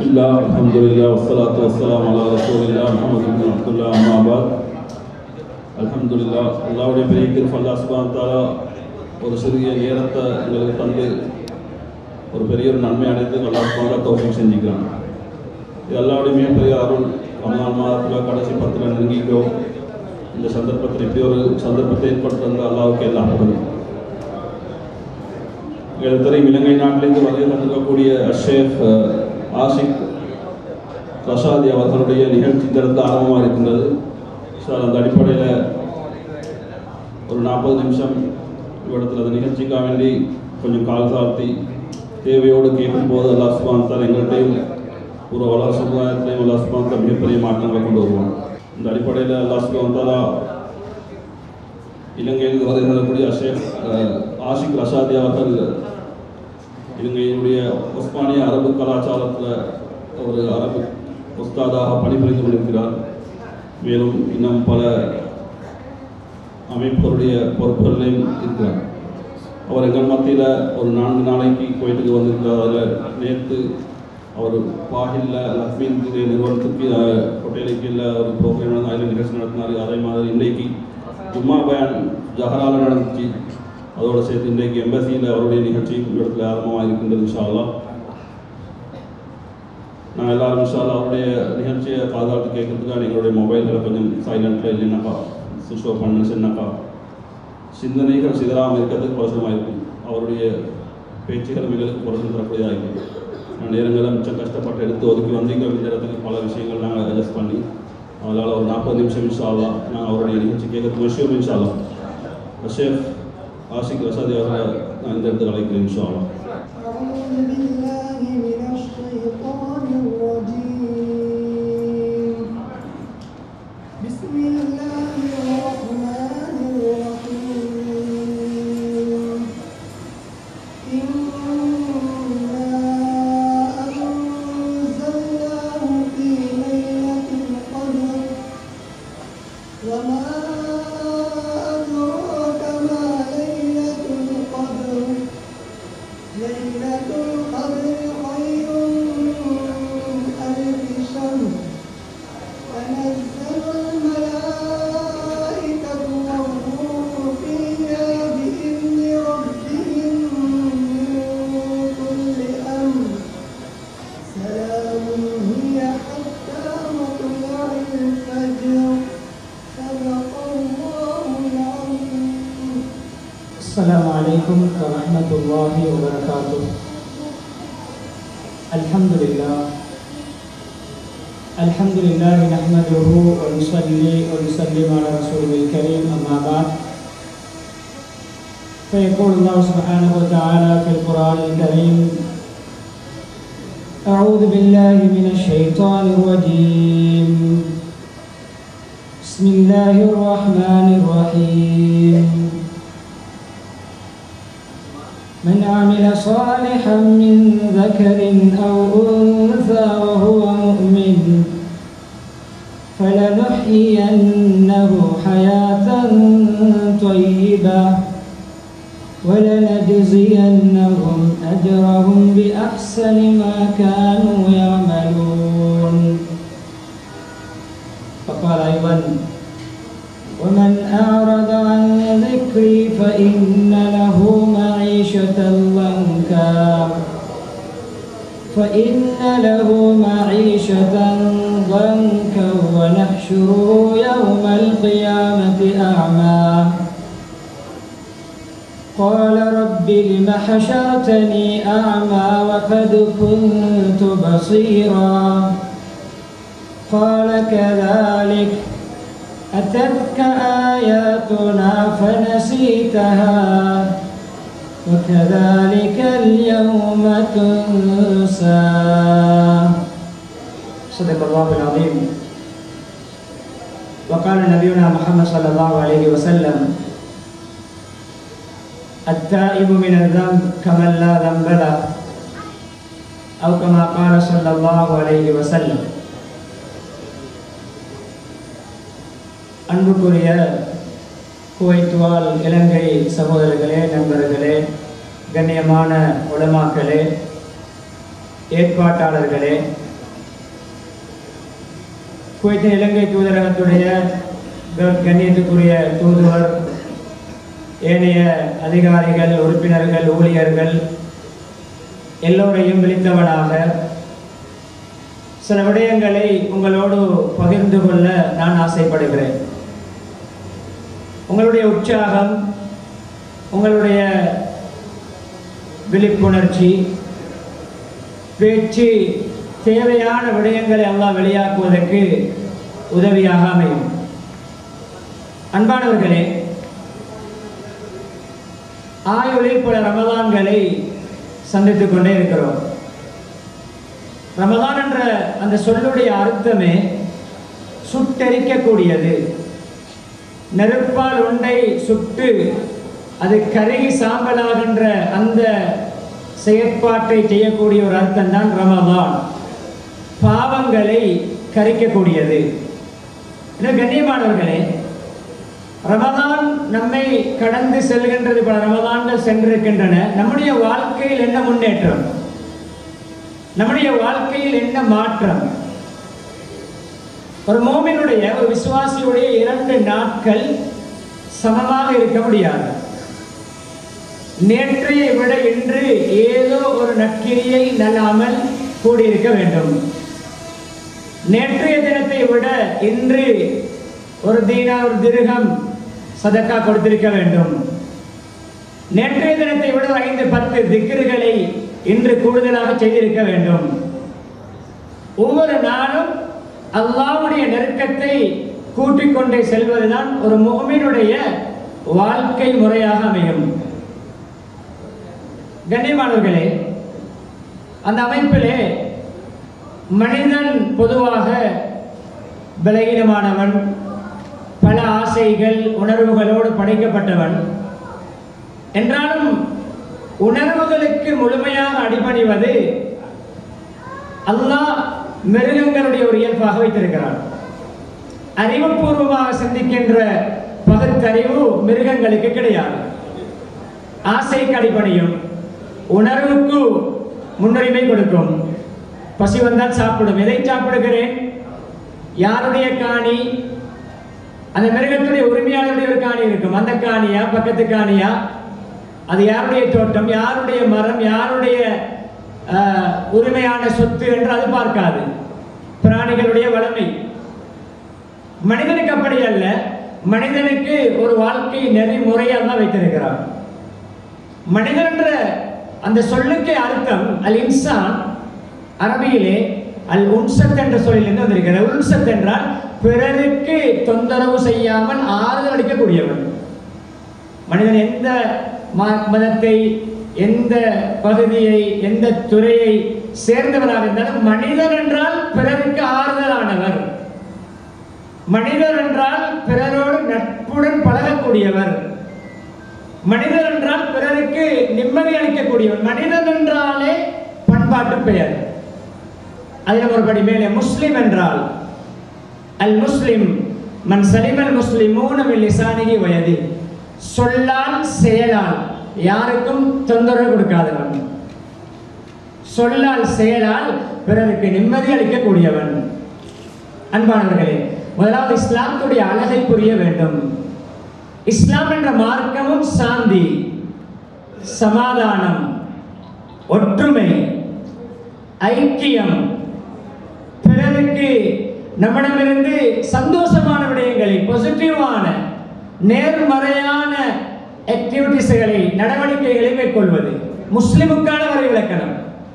பிஸ்மில்லாஹ் அல்ஹம்துலில்லாஹ் வஸ்ஸலாத்து வஸ்ஸலாமு அலா ரசூலில்லாஹ் முஹம்மது இப்னு அப்துல்லாஹ் அம்மா பாத். அல்ஹம்துலில்லாஹ், அல்லாஹ்வுடைய பெரிய கிருபை. அல்லாஹ் சுப்ஹானஹு வ தஆலா ஒரு சிறிய நேரத்தை எங்களுக்கு தந்து ஒரு பெரிய ஒரு நன்மை அடைந்து அல்லாஹ் சுப்ஹானஹு வ தஆலா தௌஃபீக் செஞ்சுக்கிறான். இது அல்லாஹ்வுடைய மிகப்பெரிய அருள். ரமலான் மாதத்தில் கடைசி 10 நெருங்கிக்கிறோம். இந்த சந்தர்ப்பத்தில் இப்படி ஒரு சந்தர்ப்பத்தை ஏற்படுத்த அல்லாஹ்வுக்கு எல்லாம் புகழும். எங்களுக்கு தெரியும், இலங்கை நாட்டிலிருந்து வருகை தந்திருக்கக்கூடிய ஷேக் ஆஷிக் ரஷாதி அவர்களுடைய நிகழ்ச்சி இந்த இடத்துல ஆரம்பமாக இருக்கின்றது. சார், அந்த அடிப்படையில் ஒரு 40 நிமிஷம் இவ்விடத்தில் அந்த நிகழ்ச்சிக்காக வேண்டி கொஞ்சம் கால் தாழ்த்தி தேவையோடு கேட்கும்போது அல்லாஹ் சுப்ஹானஹு வ தஆலா எங்கள்கிட்டையும் ஒரு வளர் சமுதாயத்திலையும் அல்லாஹ் சுப்ஹானஹு வ தஆலா மிகப்பெரிய மாற்றங்களை கொண்டு வருவோம். இந்த அடிப்படையில் அல்லாஹ் சுப்ஹானஹு வ தஆலா இலங்கையில் வருகை தரக்கூடிய ஷேக் ஆஷிக் ரஷாதி அவர்கள் இலங்கையினுடைய உஸ்மானிய அரபு கலாச்சாரத்தில் ஒரு அரபு உஸ்தாதாக பணிபுரிந்து கொண்டிருக்கிறார். மேலும் இன்னும் பல அமைப்புகளுடைய பொறுப்புகளிலும் இருக்கிறார். அவர் எங்கள் மத்தியில் ஒரு 4 நாளைக்கு கோயிலுக்கு வந்திருக்கிறார். அதில் நேற்று அவர் பாகில்ல லக்ஷ்மின் நிறுவனத்துக்கு கொட்டையிலைக்கு ஒரு ப்ரோக்ராம் அதில் நிகழ்ச்சி நடத்தினார். அதே மாதிரி இன்றைக்கு ஜும்மா பயான் ஜஹராவில் நடந்துச்சு. அதோடு சேர்த்து இன்றைக்கு எம்பசியில் அவருடைய நிகழ்ச்சி இடத்துல ஆரம்பமாக இருக்கின்றது. இன்ஷா அல்லாஹ் நான் எல்லாரும் இன்ஷா அல்லாஹ் அவருடைய நிகழ்ச்சியை பாதுகாத்து கேட்கறதுக்காக எங்களுடைய மொபைல்களை கொஞ்சம் சைலண்ட்டில் இல்லைன்னாக்கா சுவிட்ச் ஆஃப் பண்ண சொன்னாக்கா சிந்தனைகள் சிதறாமல் இருக்கிறதுக்கு அவசரமாக இருக்கும். அவருடைய பேச்சுகள் மிகவும் குறைந்து தரக்கூடியதாக இருக்குது. நான் நேரங்களை மிச்சம் கஷ்டப்பட்டு எடுத்து ஒதுக்கி வந்தீங்க. இந்த இடத்துக்கு பல விஷயங்கள் நாங்கள் அட்ஜஸ்ட் பண்ணி அதனால் ஒரு 40 நிமிஷம் இன்ஷா அல்லாஹ் நாங்கள் அவருடைய நிகழ்ச்சி கேட்கறதுக்கு விஷயம் இன்ஷா அல்லாஹ் ஷேக் ஆஷிக் ரஷாதி அவர்களை நான் இந்த இடத்துக்கு அழைக்கிறேன். இன்ஷா அல்லாஹ். السلام عليكم ورحمة الله وبركاته. الحمد لله نحمده ونصلي ونسلم على رسوله الكريم. أما بعد، فيقول الله سبحانه وتعالى في القرآن الكريم: أعوذ بالله من الشيطان الرجيم. بسم الله الرحمن الرحيم. من عمل صالحا من ذكر أو أنثى وهو مؤمن فلنحيينه حياة طيبة ولنجزينهم أجرهم بأحسن ما كانوا يعملون. فقال أيضا: ومن أعرض عن ذكري فإن له معيشة ضنكا ونحشره يوم القيامة أعمى. قال رب لم حشرتني أعمى وقد كنت بصيرا. قال كذلك أتتك آياتنا فنسيتها وكذلك اليوم تنسى. صدق الله العظيم. وقال نبينا محمد صلى الله عليه وسلم: التائب من الذنب كمن لا ذنب له، أو كما قال صلى الله عليه وسلم. அன்புக்குரிய குவைத் வாழ் இலங்கை சகோதரர்களே, நண்பர்களே, கண்ணியமான உலமாக்களே, ஏற்பாட்டாளர்களே, குவைத்தின் இலங்கை தூதரகத்துடைய கண்ணியத்துக்குரிய தூதுவர், ஏனைய அதிகாரிகள், உறுப்பினர்கள், ஊழியர்கள் எல்லோரையும் விழித்தவனாக சில விடயங்களை உங்களோடு பகிர்ந்து கொள்ள நான் ஆசைப்படுகிறேன். உங்களுடைய உற்சாகம், உங்களுடைய விழிப்புணர்ச்சி, பேச்சு தேவையான விடயங்களை அல்லாஹ் வெளியாக்குவதற்கு உதவியாக அமையும். அன்பானவர்களே, ஆயுளில் பல ரமலான்களை சந்தித்துக் கொண்டே இருக்கிறோம். ரமலான் என்ற அந்த சொல்லுடைய அர்த்தமே சுட்டெரிக்கக்கூடியது. நெருப்பால் ஒன்றை சுட்டு அது கருகி சாம்பலாகின்ற அந்த செயற்பாட்டை செய்யக்கூடிய ஒரு அர்த்தம் தான் ரமலான். பாவங்களை கரிக்கக்கூடியது. கண்ணியமானவர்களே, ரமலான் நம்மை கடந்து செல்கின்றது. பல ரமலான்கள் சென்றிருக்கின்றன. நம்முடைய வாழ்க்கையில் என்ன முன்னேற்றம், நம்முடைய வாழ்க்கையில் என்ன மாற்றம்? ஒரு மோமினுடைய, ஒரு விசுவாசியுடைய 2 நாட்கள் சமமாக இருக்க முடியாது. நேற்றையை விட இன்று ஏதோ ஒரு நற்கிரியை நல்லாமல் கூடியிருக்க வேண்டும். நேற்றைய தினத்தை விட இன்று ஒரு தீனார், ஒரு திர்ஹம் சதக்கா கொடுத்திருக்க வேண்டும். நேற்றைய தினத்தை விட 5-10 திக்ருகளை இன்று கூடுதலாக செய்திருக்க வேண்டும். ஒவ்வொரு நாளும் அல்லாஹ்வுடைய நெருக்கத்தை கூட்டிக் கொண்டே செல்வதுதான் ஒரு முஃமினுடைய வாழ்க்கை முறையாக அமையும். கண்ணியமானவர்களே, அந்த அமைப்பிலே மனிதன் பொதுவாக பலகீனமானவன், பல ஆசைகள் உணர்வுகளோடு படைக்கப்பட்டவன். என்றாலும் உணர்வுகளுக்கு முழுமையாக அடிபணிவது அல்லாஹ் மிருகங்களுடைய ஒரு இயல்பாக வைத்திருக்கிறான். அறிவுபூர்வமாக சிந்திக்கின்ற பகுத்தறிவு மிருகங்களுக்கு கிடையாது. ஆசைக்கு அடிபணியும், உணர்வுக்கு முன்னுரிமை கொடுக்கும். பசி வந்தால் சாப்பிடும். எதை சாப்பிடுகிறேன்? யாருடைய காணி? அந்த மிருகத்துடைய உரிமையாளருடைய ஒரு காணி இருக்கும். அந்த காணியா, பக்கத்து காணியா, அது யாருடைய தோட்டம், யாருடைய மரம், யாருடைய உரிமையான சொத்து என்று அது பார்க்காது. பிராணிகளுடைய வளமை. மனிதனுக்கு அப்படி அல்ல. மனிதனுக்கு ஒரு வாழ்க்கை நெறிமுறையாக வைத்திருக்கிறார். மனிதன் என்ற அந்த சொல்லுக்கு அர்த்தம் அல் இன்சான். அரபியிலே அல் உன்சத் என்ற சொல்லிலிருந்து வந்திருக்கிறது. உன்சத் என்றால் பிறருக்கு தொந்தரவு செய்யாமல் ஆறுதல் அளிக்கக்கூடியவன். மனிதன் எந்த மதத்தை, எந்த பகுதியை, எந்த துறையை சேர்ந்தவராக இருந்தாலும் மனிதன் என்றால் பிறருக்கு ஆறுதலானவர். மனிதர் என்றால் பிறரோடு நட்புடன் பழகக்கூடியவர். மனிதர் என்றால் பிறருக்கு நிம்மதி அளிக்கக்கூடியவர். மனிதன் என்றாலே பண்பாட்டு பெயர். அதில் ஒருபடி மேலே முஸ்லிம் என்றால் அல் முஸ்லிம் மன் சலிமல் முஸ்லிமூன மின் லிசானிஹி வ யதிஹி. சொல்லால் செயலால் யாருக்கும் தொந்தரவு கொடுக்காதவன். சொல்லால் செயலால் பிறருக்கு நிம்மதி அளிக்கக்கூடியவன். அன்பானவர்களே, முதலாவது இஸ்லாத்துடைய அழகை புரிய வேண்டும். இஸ்லாம் என்ற மார்க்கமும் சாந்தி, சமாதானம், ஒற்றுமை, ஐக்கியம், பிறருக்கு நம்மிடமிருந்து சந்தோஷமான விடயங்களை, பாசிட்டிவான நேர்மறையான ஆக்டிவிட்டிஸ்களை, நடவடிக்கைகளை மேற்கொள்வது முஸ்லிமுக்கான வரை விளக்கணம்.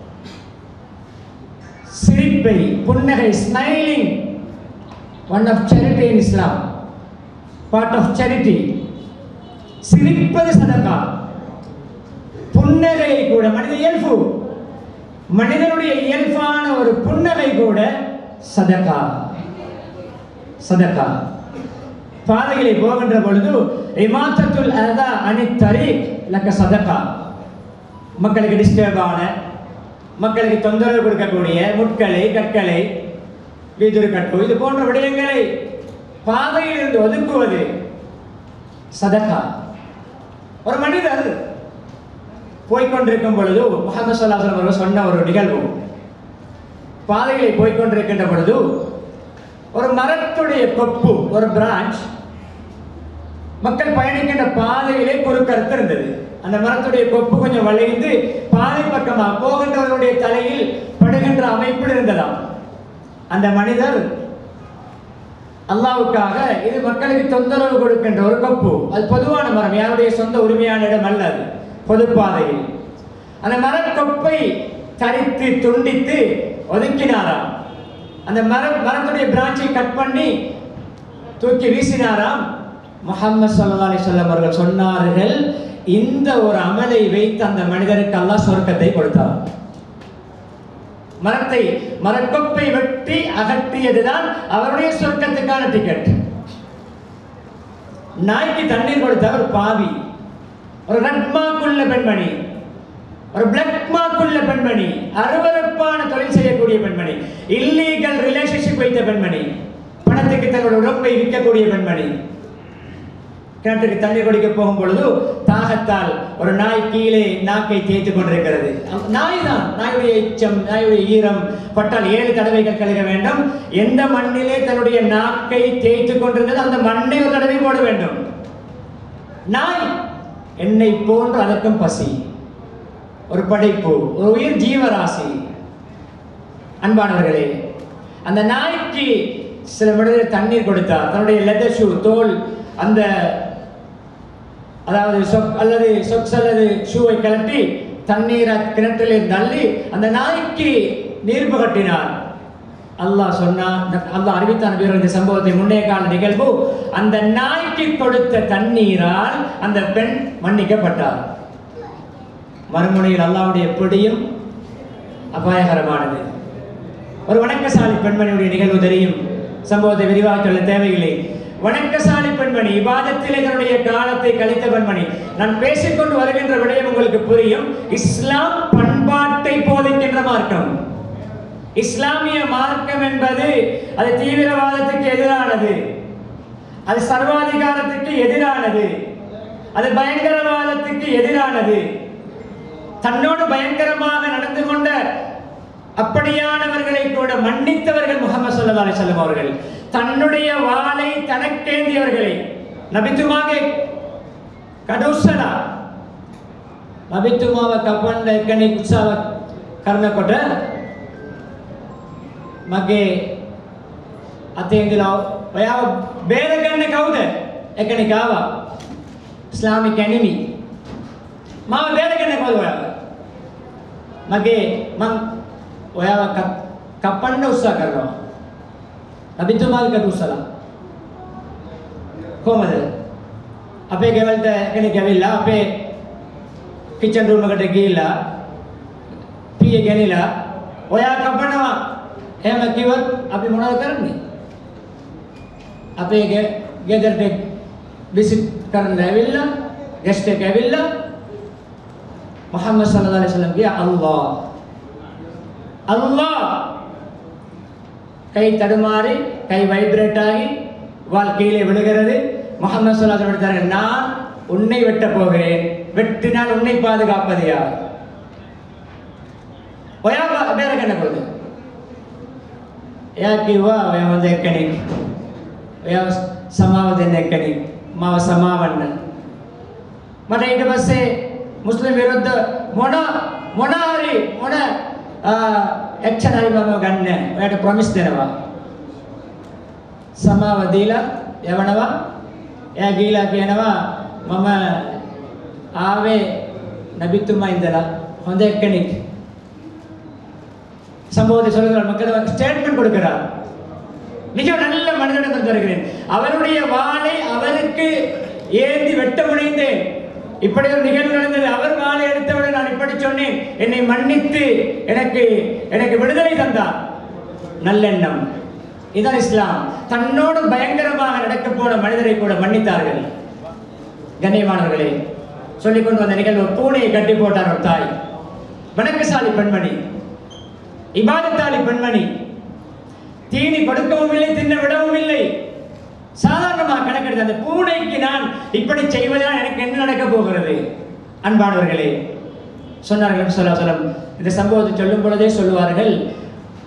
சிரிப்பை, புன்னகை, smiling, one of charity in Islam, part of charity. சிரிப்பது சதகா. புன்னகை கூட மனித இயல்பு. மனிதனுடைய இயல்பான ஒரு புன்னகை கூட சதகா. சதகா. பாதைகளை போகின்ற பொழுது இமாத்தத்துல் அதா அனி தரீக் லக்க சதகா. மக்களுக்கு டிஸ்டர்பான, மக்களுக்கு தொந்தரவு கொடுக்கக்கூடிய முட்களை, கற்களை, வீதுரு கட்டு, இது போன்ற விடயங்களை பாதையில் இருந்து ஒதுக்குவது சதகா. ஒரு மனிதர் போய்கொண்டிருக்கும் பொழுது, முஹம்மது ஸல்லல்லாஹு அலைஹி வஸல்லம் சொன்ன ஒரு நிகழ்வு, பாதைகளை போய்கொண்டிருக்கின்ற பொழுது ஒரு மரத்துடைய கொப்பு, ஒரு பிரான்ச் மக்கள் பயணிக்கின்ற பாதையிலே குறுக்கறுத்து இருந்தது. அந்த மரத்துடைய கொப்பு கொஞ்சம் வளைந்து பாதை பக்கமாக போகின்றவர்களுடைய தலையில் படுகின்ற அமைப்பில் இருந்ததாம். அந்த மனிதர் அல்லாஹ்வுக்காக இது மக்களுக்கு தொந்தரவு கொடுக்கின்ற ஒரு கொப்பு, அது பொதுவான மரம், யாருடைய சொந்த உரிமையான இடம் அல்ல, அது பொது பாதையில். அந்த மரக்கொப்பை தரித்து துண்டித்து ஒதுக்கினாராம். அந்த மரத்துடைய பிரான்ச்சை கட் பண்ணி தூக்கி வீசினாராம். முஹம்மது ஸல்லல்லாஹு அலைஹி வஸல்லம் அவர்கள் சொன்னார்கள், இந்த ஒரு அமலை வைத்து அந்த மனிதருக்கு அல்லாஹ் சொர்க்கத்தை கொடுத்தார். மரக்கொப்பை வெட்டி அகற்றியதுதான் அவருடைய சொர்க்கத்துக்கான டிக்கெட். நாய்க்கு தண்ணீர் கொடுத்த ஒரு பாவி, ஒரு ரெட் மார்க் உள்ள பெண்மணி, ஒரு பிளாக் மார்க் உள்ள பெண்மணி, அருவருப்பான தொழில் செய்யக்கூடிய பெண்மணி, இல்லீகல் ரிலேஷன்ஷிப் வைத்த பெண்மணி, பணத்துக்கு தன்னுடைய உடம்பை விற்கக்கூடிய பெண்மணி, கிணற்றுக்கு தண்ணீர் குடிக்க போகும் பொழுது தாகத்தால் ஒரு நாய் கீழே நாக்கை தேய்த்து கொண்டிருக்கிறது. நாய் தான், நாயுடைய எச்சம், நாயுடைய ஈரம் பட்டால் 7 தடவைகள் கழுக வேண்டும். எந்த மண்ணிலே தன்னுடைய நாக்கை தேய்த்து கொண்டிருந்தது அந்த மண்ணை ஒரு தடவை போட வேண்டும். நாய் என்னை போன்று அதற்கும் பசி, ஒரு படைப்பு, ஒரு உயிர் ஜீவராசி. அன்பானவர்களே, அந்த நாய்க்கு சில மனிதர் தண்ணீர் கொடுத்தார். தன்னுடைய லெதர் ஷூ, தோல், அந்த அதாவது சொக்ஸ் அல்லது ஷூவை கலட்டி தண்ணீரை கிணற்றிலே தள்ளி அந்த நாய்க்கு நீர் புகட்டினார். அல்லாஹ் அறிவித்தான் இந்த சம்பவத்தை, முன்னைய கால நிகழ்வு. அந்த நாய்க்கு கொடுத்த தண்ணீரால் அந்த பெண் மன்னிக்கப்பட்டார். மறுமுனையில் அல்லாஹ்வுடைய பிடியும் அபாயகரமானது. ஒரு வணக்கசாலி பெண்மணியுடைய நிகழ்வு தெரியும், சம்பவத்தை விரிவாக சொல்ல தேவையில்லை. வணக்கசாலி பெண்மணி, இபாதத்திலே தன்னுடைய காலத்தை கழித்த பெண்மணி. நான் பேசிக்கொண்டு வருகின்ற விடயம் உங்களுக்கு புரியும். இஸ்லாம் பண்பாட்டை போதிக்கின்ற மார்க்கம். இஸ்லாமிய மார்க்கம் என்பது அது தீவிரவாதத்துக்கு எதிரானது, அது சர்வாதிகாரத்துக்கு எதிரானது, அது பயங்கரவாதத்துக்கு எதிரானது. தன்னோடு பயங்கரமாக நடந்து கொண்ட அப்படியானவர்களை கூட மன்னித்தவர்கள் முஹம்மது ஸல்லல்லாஹு அலைஹி வஸல்லம் அவர்கள். தன்னுடைய வாளை தனக்கேந்தியவர்களை நபித்துமாக கடவுசலா நபித்துமாவ கப்பண்ட එකණි උත්සාහ කරනකොට මගේ අතේ ඉඳලා ඔයාව බේරගන්නේ කවුද? එකණික ආවා, ඉස්ලාමික් එනිමි. මාව බේරගන්නේ කවුද ඔයාව? මගේ මං ඔයාව කපන්න උත්සාහ කරනවා. නබිතුමාගේ කටුසලා කොහමද? අපේ ගෙවල්ට කෙනෙක් ඇවිල්ලා අපේ කිචන් රූම් එකට ගිහිල්ලා පීයේ ගෙනිලා ඔයා කපනවා එහෙම කිව්වොත් අපි මොනවද කරන්නේ? අපේ ගෙදරට විසිට් කරන්න ඇවිල්ලා ගෙස්ට් එක ඇවිල්ලා මුහම්මද් සල්ලල්ලාහු අලයිහි වසල්ලම් කියා අල්ලාහ් கை தடுமாறி, கை வைப்ரேட் ஆகி வால் கீழே விழுகிறது. முஹம்மது ஸல்லல்லாஹு அலைஹி வஸல்லம், நான் உன்னை வெட்ட போகிறேன், வெட்டினால் உன்னை பாதுகாப்பது யார்? ඔයා බේරගන්න කොහොමද? එයා කිව්වා ඔයා හොඳ එක්කෙනෙක්, ඔයා සමාව දෙන්න එක්කෙනෙක්, මාව සමාවන්න. මට ඊට පස්සේ මුස්ලිම් විරුද්ධ මොන ඇක්ෂන් හරි මම ගන්න, ඔයාට ප්‍රොමිස් දෙනවා. සමාව දීලා යවනවා. එයා ගිහිලා කියනවා මම ආවේ නබිතුමා ඉඳලා හොඳ එක්කෙනෙක්. சம்பவத்தை சொல்லுகிறார், மக்கள் ஸ்டேட்மெண்ட் கொடுக்கிறார். மிக நல்ல மனிதனிடம் வருகிறேன், அவருடைய வாளை அவருக்கு ஏந்தி வெட்ட முனைந்தேன், இப்படி ஒரு நிகழ்வு நடந்தது, அவர் வாளை எடுத்தவுடன் நான் இப்படி சொன்னேன், என்னை மன்னித்து எனக்கு விடுதலை தந்தார். நல்லெண்ணம், இதான் இஸ்லாம். தன்னோடு பயங்கரமாக நடக்க போன மனிதரை கூட மன்னித்தார்கள். கண்ணியமானவர்களே, சொல்லிக்கொண்டு வந்த நிகழ்வு, பூனையை கட்டி போட்டார் ஒரு தாய், வணக்கசாலி பெண்மணி, இபாதத்தாலி பெண்மணி, தீனி கொடுக்கவும் இல்லை, தின்ன விடவும் இல்லை, சாதாரணமாக கணக்கெடுத்து அந்த பூனைக்கு நான் இப்படி செய்வதால் எனக்கு என்ன நடக்க போகிறது? அன்பானவர்களே, சொன்னார்கள் ஸல்லல்லாஹு அலைஹி வஸல்லம், இந்த சம்பவத்தை சொல்லும் பொழுதே சொல்லுவார்கள்,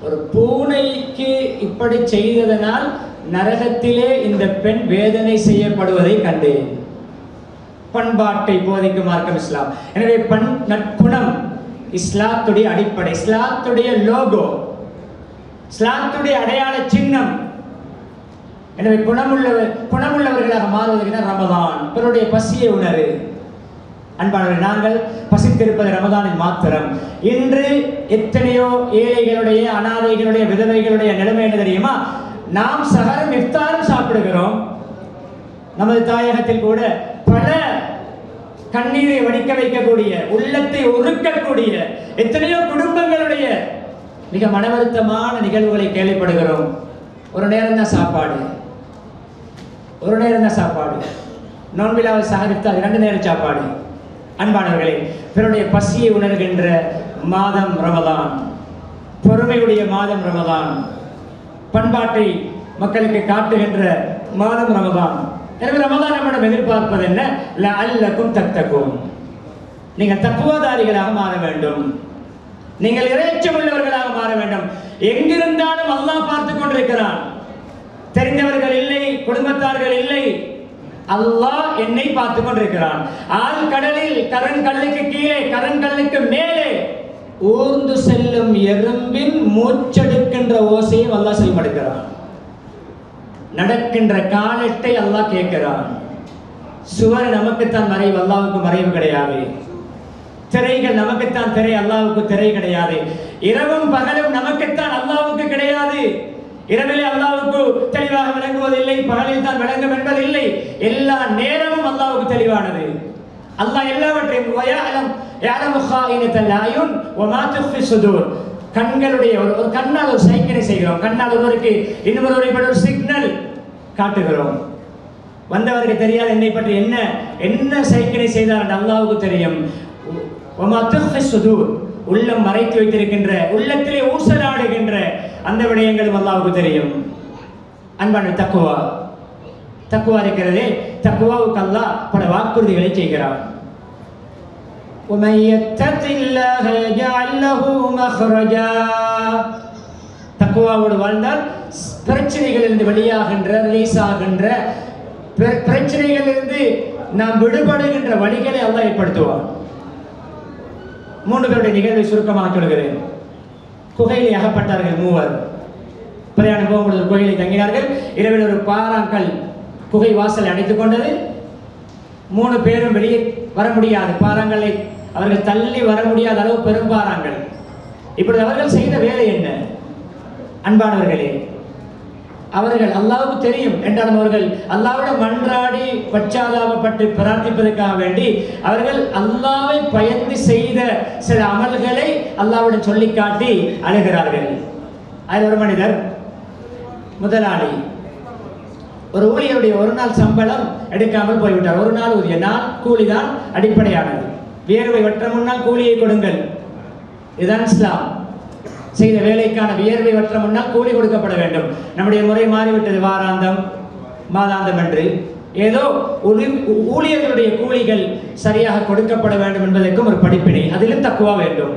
ஒரு பூனைக்கு இப்படி செய்ததனால் நரகத்திலே இந்த பெண் வேதனை செய்யப்படுவதை கண்டேன். பண்பாட்டை போதிக்கும் மார்க்கம் இஸ்லாம். எனவே நற்குணம் இஸ்லாத்துடைய அடிப்படை, இஸ்லாத்துடைய லோகோ, இஸ்லாத்துடைய அடையாள சின்னம். எனவே குணமுள்ளவர்களாக மாறுவதற்கு ரமதான். பிறருடைய பசியை உணரு. அன்பானவர்கள், நாங்கள் பசித்திருப்பது ரமதானில் மாத்திரம். இன்று எத்தனையோ ஏழைகளுடைய, அனாதைகளுடைய, விதவைகளுடைய நிலைமை என்ன தெரியுமா? நாம் சஹரும் இஃப்தாரும் சாப்பிடுகிறோம். நமது தாயகத்தில் கூட பல கண்ணீரை வடிக்க வைக்கக்கூடிய, உள்ளத்தை உருக்கக்கூடிய எத்தனையோ குடும்பங்களுடைய மிக மனவருத்தமான நிகழ்வுகளை கேள்விப்படுகிறோம். ஒரு நேரம் தான் சாப்பாடு, ஒரு நேரம் தான் சாப்பாடு. நோன்பிலாவை சஹரித்தால் 2 நேரம் சாப்பாடு. அன்பானவர்களே, பிறருடைய பசியை உணர்கின்ற மாதம் ரமதான், பொறுமையுடைய மாதம் ரமதான், பண்பாட்டை மக்களுக்கு காட்டுகின்ற மாதம் ரமதான். எனவே ரமதான் நம்மிடம் எதிர்பார்ப்பது என்ன? லஅல்லக்கும் தத்தகும். நீங்கள் தக்குவாதாரிகளாக மாற வேண்டும், நீங்கள் இறையச்சம் உள்ளவர்களாக மாற வேண்டும். எங்கிருந்தாலும் அல்லாஹ் பார்த்துக் கொண்டிருக்கிறான். தெரிந்தவர்கள் இல்லை, குடும்பத்தார்கள் இல்லை, அல்லாஹ் என்னை பார்த்துக் கொண்டிருக்கிறான். ஆள் கடலில் கரங்கல்லுக்கு கீழே, கரங்கல்லுக்கு மேலே ஊர்ந்து செல்லும் எறும்பின் மூச்செடுக்கின்ற ஓசையை அல்லாஹ் செய்யப்படுகிறான். நடக்கின்ற காலத்தை அல்லாஹ் கேட்கிறான். சுவர் நமக்குத்தான் மறைவு, அல்லாஹ்வுக்கு மறைவு கிடையாது. திரைகள் நமக்குத்தான் திரை, அல்லாஹ்வுக்கு திரை கிடையாது. இரவும் பகலும் நமக்குத்தான், அல்லாஹ்வுக்கு கிடையாது. இரவிலே அல்லாஹ்வுக்கு தெளிவாக விளங்குவதில்லை, பகலில் தான் விளங்கும் என்பதில்லை. எல்லா நேரமும் அல்லாஹ்வுக்கு தெளிவானது. அல்லாஹ் எல்லாவற்றையும் கண்களுடைய ஒரு கண்ணால் ஒரு சைக்கிளை செய்கிறோம். கண்ணால் ஒருவருக்கு இன்னொருவரை ஒரு சிக்னல் காட்டுகிறோம். வந்தவருக்கு தெரியாது என்னை பற்றி என்ன சைக்கிளை செய்தார் என்று அல்லாஹ்வுக்கு தெரியும். உள்ளம் மறைத்து வைத்திருக்கின்ற, உள்ளத்திலே ஊசலாடுகின்ற அந்த விடயங்களும் அல்லாஹ்வுக்கு தெரியும். அன்பான தக்குவா இருக்கிறதே, தக்குவாவுக்கு அல்லாஹ் பல வாக்குறுதிகளை செய்கிறார். தக்குவாவோடு வாழ்ந்தால் பிரச்சனைகளிலிருந்து வெளியாகின்ற, ரிலீஸ் ஆகின்ற, பிரச்சனைகளிலிருந்து நாம் விடுபடுகின்ற வழிகளை அல்லாஹ் ஏற்படுத்துவார். 3 பேருடைய நிகழ்வை சுருக்கமாக சொல்கிறேன். குகையிலே அகப்பட்டார்கள் 3. பிரயாணம் போகும்பொழுது குகையிலே தங்கினார்கள். இரவில் ஒரு பாறாங்கல் குகை வாசலை அடைத்துக் கொண்டது. 3 பேரும் வெளியே வர முடியாது. பாறாங்களை அவர்கள் தள்ளி வர முடியாத அளவு பெரும் பாறாங்கள். இப்பொழுது அவர்கள் செய்த வேலை என்ன? அன்பானவர்களே, அவர்கள் அல்லாஹ்வுக்கு தெரியும் என்றாலும் அவர்கள் அல்லாஹ்விடம் மன்றாடி பச்சாதாபப்பட்டு பிரார்த்திப்பதற்காக வேண்டி அவர்கள் அல்லாஹ்வை பயந்து செய்த சில அமல்களை அல்லாஹ்விடம் சொல்லி காட்டி அழுகிறார்கள். அதில் ஒரு மனிதர், முதலாளி, ஒரு ஊழியருடைய ஒரு நாள் சம்பளம் எடுக்காமல் போய்விட்டார். ஒரு நாள் ஊதிய நாள் கூலிதான் அடிப்படையானது. வியர்வை வற்ற முன்னால் கூலியை கொடுங்கள், இதுதான் இஸ்லாம். செய்த வேலைக்கான வியர்வை வற்ற முன்னால் கூலி கொடுக்கப்பட வேண்டும். நம்முடைய முறை மாறிவிட்டது, வாராந்தம் மாதாந்தம் என்று. ஏதோ ஊழியர்களுடைய கூலிகள் சரியாக கொடுக்கப்பட வேண்டும் என்பதற்கும் ஒரு படிப்பினை, அதிலும் தக்குவா வேண்டும்.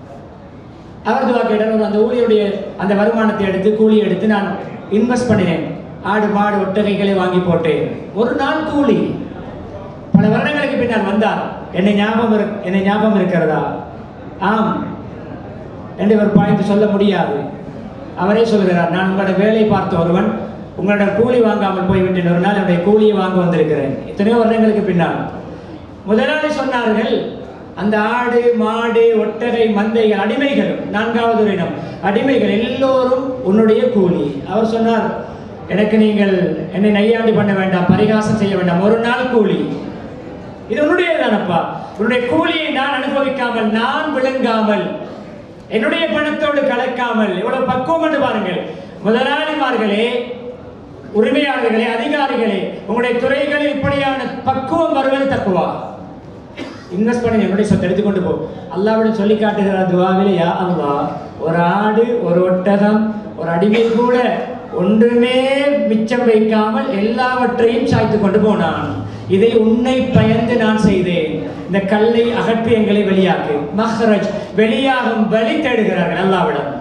அவர் துவா கேட்டார். அந்த ஊழியருடைய அந்த வருமானத்தை எடுத்து, கூலி எடுத்து நான் இன்வெஸ்ட் பண்ணினேன். ஆடு மாடு ஒட்டகைகளை வாங்கி போட்டேன். ஒரு நாள் கூலி. பல வருடங்களுக்கு பின்னால் வந்தார். என்னை ஞாபகம் இருக்கிறதா? ஆம் என்று ஒரு பாய்ந்து சொல்ல முடியாது. அவரே சொல்கிறார், நான் உங்களோட வேலை பார்த்த ஒருவன், உங்களோட கூலி வாங்காமல் போய்விட்டேன். ஒரு நாள் என்னுடைய கூலியை வாங்க வந்திருக்கிறேன். எத்தனையோ வருடங்களுக்கு பின்னால். முதலாளி சொன்னார்கள், அந்த ஆடு மாடு ஒட்டகை மந்தைகள் அடிமைகள், 4வது இனம் அடிமைகள் எல்லோரும் உன்னுடைய கூலி. அவர் சொன்னார், எனக்கு நீங்கள் என்னை நையாண்டி பண்ண வேண்டாம், பரிகாசம் செய்ய வேண்டாம், ஒரு நாள் கூலி. இது உன்னுடைய தானப்பா. உன்னுடைய கூலியை நான் அனுபவிக்காமல், நான் விளங்காமல், என்னுடைய பணத்தோடு கலக்காமல், எவ்வளவு பக்குவம் என்று பாருங்கள். முதலாளிமார்களே, உரிமையாளர்களே, அதிகாரிகளே, உங்களுடைய துறைகளில் இப்படியான பக்குவம் வருவது தக்குவா. இன்வெஸ்ட் பண்ணி என்னுடைய சொத்தை எடுத்துக்கொண்டு போ. அல்லாஹ்விடம் சொல்லி காட்டுகிறார் துஆவிலே, யா அல்லாஹ், ஒரு ஆடு ஒரு ஒட்டகம் ஒரு அடிமை கூட ஒன்றுமே மிச்சம் வைக்காமல் எல்லாவற்றையும் சாய்த்து கொண்டு போனான். இதை உன்னை பயந்து நான் செய்தேன். இந்த கல்லை அகற்றி எங்களை வெளியாக்கு. மஹ்ரஜ், வெளியாகும் வழி தேடுகிறார்கள் அல்லாஹ்விடம்.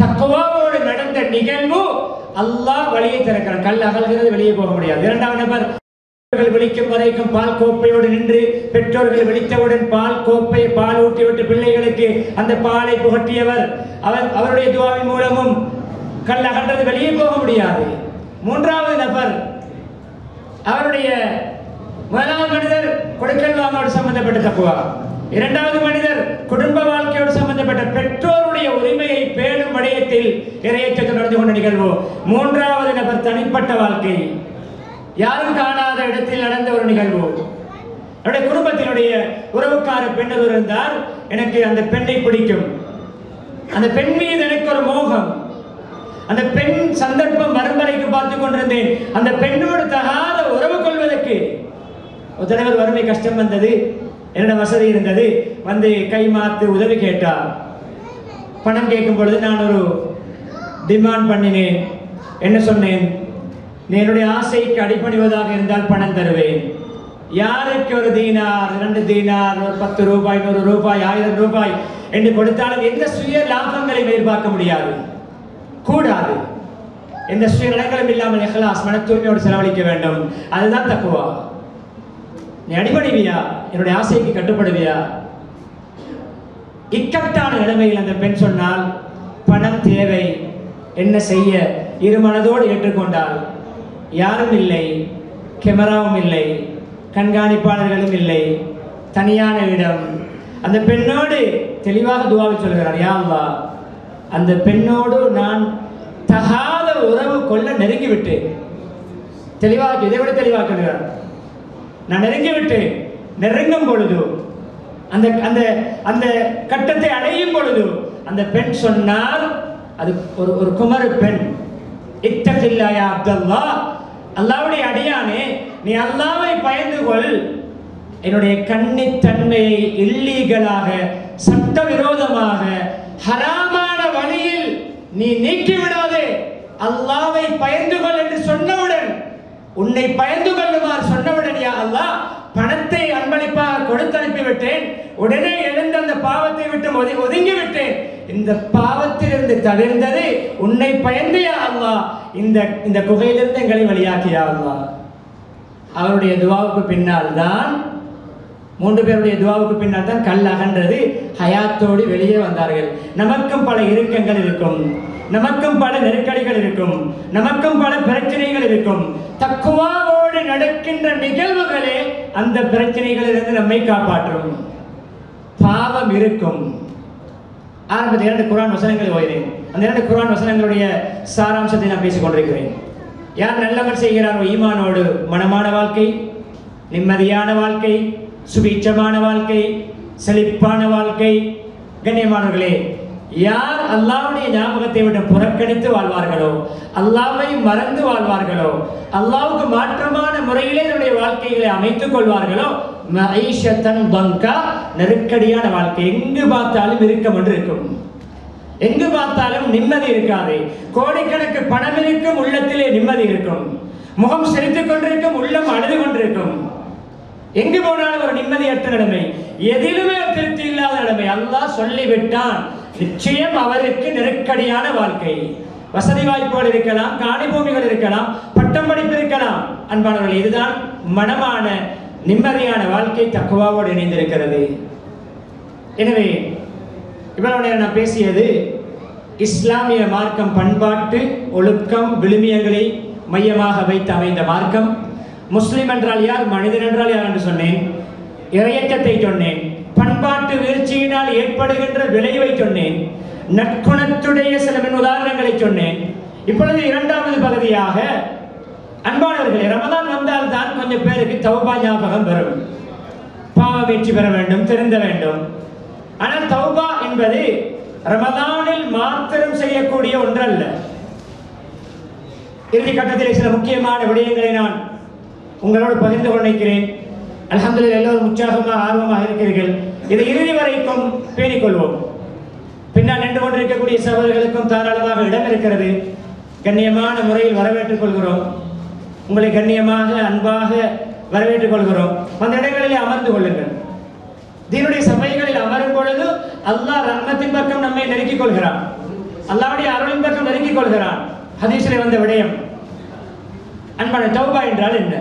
தக்வாவோடு நடந்த நிகழ்வு அல்லாஹ் வழியை திறக்கிறான். கல் அகல்கிறது, வெளியே போக முடியாது. இரண்டாவது நபர் விழிக்கும் வரைக்கும் பால் கோப்பையோடு நின்று பெற்றோர்கள் விழித்தவுடன் பால் கோப்பை பால் ஊட்டிவிட்டு பிள்ளைகளுக்கு அந்த பாலை புகட்டியவர். அவருடைய துஆவின் மூலமும் கல் அகன்றது, வெளியே போக முடியாது. மூன்றாவது நபர், அவருடைய முதலாவது மனிதர் கொடுக்கல் வாங்கோடு சம்பந்தப்பட்ட தக்குவா, இரண்டாவது மனிதர் குடும்ப வாழ்க்கையோடு சம்பந்தப்பட்ட பெற்றோருடைய உரிமையை பேணும் விடயத்தில் இறையச்சத்தில் நடந்து கொண்ட நிகழ்வு. மூன்றாவது நபர் தனிப்பட்ட வாழ்க்கை, யாரும் காணாத இடத்தில் நடந்த ஒரு நிகழ்வு. என்னுடைய குடும்பத்தினுடைய உறவுக்கார பெண் இருந்தால் எனக்கு அந்த பெண்ணை பிடிக்கும், அந்த பெண் மீது எனக்கு ஒரு மோகம், அந்த பெண் சந்தர்ப்பம் வரும் வரைக்கும் பார்த்து கொண்டிருந்தேன். அந்த பெண்ணோடு தகாத உறவு கொள்வதற்கு ஒரு தலைவர் வறுமை கஷ்டம் வந்தது, என்னோட வசதி இருந்தது, வந்து கை மாத்து உதவி கேட்டார். பணம் கேட்கும் பொழுது நான் ஒரு டிமாண்ட் பண்ணினேன். என்ன சொன்னேன்? நீ என்னுடைய ஆசைக்கு அடிபணிவதாக இருந்தால் பணம் தருவேன். யாருக்கு ஒரு தீனார், 2 தீனார், ஒரு 10 ரூபாய், 100 ரூபாய், 1000 ரூபாய் என்று கொடுத்தாலும் எந்த சுய லாபங்களை எதிர்பார்க்க முடியாது, கூடாது. எந்த சுய நலங்களும் இல்லாமல் இஹ்லாஸ் மன தூய்மையோடு செலவழிக்க வேண்டும். அதுதான் தக்குவா. நீ அடிபணிவியா? என்னுடைய ஆசைக்கு கட்டுப்படுவியா? இக்கட்டான நிலைமையில் அந்த பெண் சொன்னால் பணம் தேவை, என்ன செய்ய? இரு மனதோடு ஏற்றுக்கொண்டால், யாரும் இல்லை, கேமராவும் இல்லை, கண்காணிப்பாளர்களும் இல்லை, தனியான இடம். அந்த பெண்ணோடு தெளிவாக துஆவில் சொல்கிறார், யா அல்லாஹ், அந்த பெண்ணோடு நான் தகாத உறவு கொள்ள நெருங்கிவிட்டேன். தெளிவாக, இதை விட தெளிவாக சொல்கிறார், நான் நெருங்கிவிட்டேன். நெருங்கும் பொழுது, அந்த அந்த அந்த கட்டத்தை அடையும் பொழுது அந்த பெண் சொன்னால், அது ஒரு குமரு பெண், இத்தகில்லா யா அப்துல்லாஹ், அல்லாஹ்வுடைய அடியானே, நீ அல்லாஹ்வை பயந்து கொள். என்னுடைய கன்னித்தன்மையை இல்லீகலாக, சட்டவிரோதமாக, ஹராமான வழியில் நீ நீக்கிவிடாதே. அல்லாஹ்வை பயந்து கொள் என்று சொன்னவுடன், உன்னை பயந்து கொள்ளுமாறு சொன்னவுடன், யா அல்லாஹ், பணத்தை அன்பளிப்பாக கொடுத்து அனுப்பிவிட்டேன். உடனே எழுந்த அந்த பாவத்தை விட்டு ஒதுங்கி விட்டேன். இந்த பாவத்திலிருந்து தவிர்ந்தது உன்னை பயந்து, யா அல்லாஹ், இந்த குகையிலிருந்து எங்களை வழியாக்கியா அல்லாஹ். அவருடைய துஆவுக்கு பின்னால் தான், 3 பேருடைய துஆவுக்கு பின்னால் தான் கல் அகன்றது. ஹயாத்தோடு வெளியே வந்தார்கள். நமக்கும் பல இறுக்கங்கள் இருக்கும், நமக்கும் பல நெருக்கடிகள் இருக்கும், நமக்கும் பல பிரச்சனைகள் இருக்கும். தக்குவாவோடு நடக்கின்ற நிகழ்வுகளே அந்த பிரச்சனைகளிலிருந்து நம்மை காப்பாற்றும். பாவம் இருக்கும். ஆரம்பத்தில் 2 குர்ஆன் வசனங்களை ஓதினேன். அந்த 2 குர்ஆன் வசனங்களுடைய சாராம்சத்தை நான் பேசிக் கொண்டிருக்கிறேன். யார் நல்லவர் செய்கிறாரோ, ஈமானோடு மனமான வாழ்க்கை, நிம்மதியான வாழ்க்கை, சுபீட்சமான வாழ்க்கை, செழிப்பான வாழ்க்கை. கண்ணியமானவர்களே, யார் அல்லாஹ்வுடைய ஞாபகத்தை விட்டு புறக்கணித்து வாழ்வார்களோ, அல்லாஹ்வை மறந்து வாழ்வார்களோ, அல்லாஹ்வுக்கு மாற்றமான முறையிலே தன்னுடைய வாழ்க்கைகளை அமைத்துக் கொள்வார்களோ, மஈஷத்தன் பங்கா, நெருக்கடியான வாழ்க்கை. எங்கு பார்த்தாலும் இறுக்கம் ஒன்று இருக்கும், எங்கு பார்த்தாலும் நிம்மதி இருக்காது. கோடிக்கணக்கு பணம் இருக்கும், உள்ளத்திலே நிம்மதி இருக்கும். முகம் சிரித்துக் கொண்டிருக்கும், உள்ளம் அழுது கொண்டிருக்கும். எங்கு போனாலும் ஒரு நிம்மதியற்ற நிலைமை, எதிலுமே திருப்தி இல்லாத நிலைமை. அல்லாஹ் சொல்லிவிட்டான், நிச்சயம் அவருக்கு நெருக்கடியான வாழ்க்கை. வசதி வாய்ப்புகள் இருக்கலாம், காணி பூமிகள் இருக்கலாம், பட்டம் படிப்பு இருக்கலாம். அன்பானவர்கள், இதுதான் மனமான நிம்மதியான வாழ்க்கை தக்குவாவோடு இணைந்திருக்கிறது. எனவே இவ்வளவு நேரம் நான் பேசியது இஸ்லாமிய மார்க்கம் பண்பாட்டு, ஒழுக்கம், விழுமியங்களை மையமாக வைத்து அமைந்த மார்க்கம். முஸ்லிம் என்றால் யார், மனிதன் என்றால் யார் என்று சொன்னேன். இறையச்சத்தை சொன்னேன். பண்பாட்டு வீழ்ச்சியினால் ஏற்படுகின்ற விளைவை சொன்னேன். நற்குணத்துடைய சில உதாரணங்களை சொன்னேன். இப்பொழுது 2வது பகுதியாக, அன்பானவர்களே, ரமதான் வந்தால் தான் கொஞ்சம் பேருக்கு தௌபா ஞாபகம் வரும், பாவ வெற்றி பெற வேண்டும், திருந்த வேண்டும். ஆனால் தௌபா என்பது ரமதானில் மாத்திரம் செய்யக்கூடிய ஒன்றல்ல. இறுதி கட்டத்தில் சில முக்கியமான விடயங்களை நான் உங்களோடு பகிர்ந்து கொண்டிருக்கிறேன். அல்ஹம்துலில்லாஹ், எல்லோரும் உற்சாகமாக ஆர்வமாக இருக்கிறீர்கள். இதை இறுதி வரைக்கும் பேணிக்கொள்வோம். பின்னால் நின்று கொண்டிருக்கக்கூடிய சகோதரர்களுக்கும் தாராளமாக இடம் இருக்கிறது. கண்ணியமான முறையில் வரவேற்றுக் கொள்கிறோம். உங்களை கண்ணியமாக, அன்பாக வரவேற்றுக் கொள்கிறோம். அந்த இடங்களிலே அமர்ந்து கொள்ளுங்கள். தீனுடைய சபைகளில் அமரும் பொழுது அல்லாஹ் ரஹ்மத்தின் பக்கம் நம்மை நெருக்கிக் கொள்கிறான். அல்லாஹ்வுடைய அருளின் பக்கம் நெருங்கிக் கொள்கிறான். ஹதீஸிலே வந்த விடயம். அன்பான தௌபா என்றால் என்ன?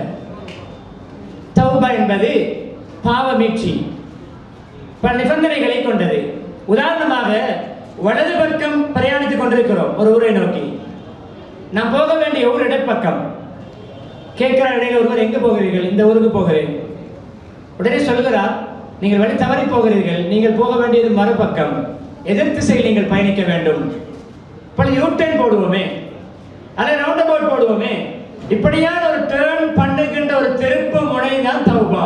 தௌபா என்பது பாவ மீட்சி, பல நிபந்தனைகளை கொண்டது. உதாரணமாக, வலது பக்கம் பிரயாணித்துக் கொண்டிருக்கிறோம் ஒரு ஊரை நோக்கி. நாம் போக வேண்டிய ஊர் இடப்பக்கம். கேட்கிறார் இடையில ஒருவர், எங்கு போகிறீர்கள்? இந்த ஊருக்கு போகிறேன். உடனே சொல்கிறார், நீங்கள் வழி தவறி போகிறீர்கள், நீங்கள் போக வேண்டியது மறுபக்கம், எதிர் திசையில் நீங்கள் பயணிக்க வேண்டும். பல யூட்டர்ன் போடுவோமே, அல்லது ரவுண்ட் அபவுட் போடுவோமே, இப்படியான ஒரு டர்ன் பண்ணுகின்ற ஒரு திருப்பு முனை தான் தௌபா.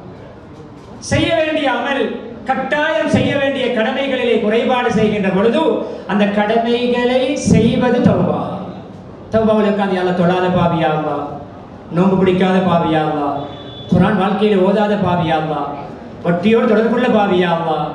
செய்ய வேண்டிய அமல், கட்டாயம் செய்ய வேண்டிய கடமைகளிலே குறைபாடு செய்கின்ற பொழுது அந்த கடமைகளை செய்வது தௌபா. தௌபாவில் உட்காந்து யாரா தொழாத பாவியா அல்லாஹ், நோன்பு பிடிக்காத பாவியா அல்லாஹ், குர்ஆன் வாழ்க்கையில் ஓதாத பாவியா அல்லாஹ், வட்டியோடு தொடர்புள்ள பாவியா அல்லாஹ்,